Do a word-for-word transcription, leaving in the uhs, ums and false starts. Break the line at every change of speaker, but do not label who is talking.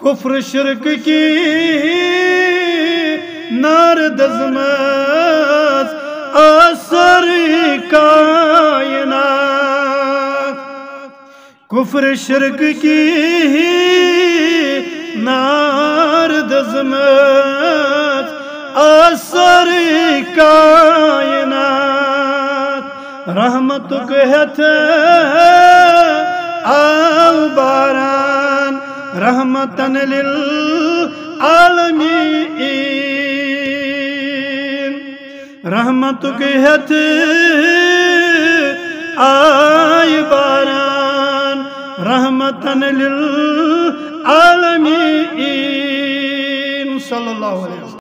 कुफ्र शिरक की नार दजमत असर कायनात। कुफ्र शिरक की नार दजमत असर कायनात। रहमत कहत आल बारान रहमतन लिल आलमीन। रहमत कहत आय बारान रहमतन लिल आलमीन। सल्लल्लाहु अलैहि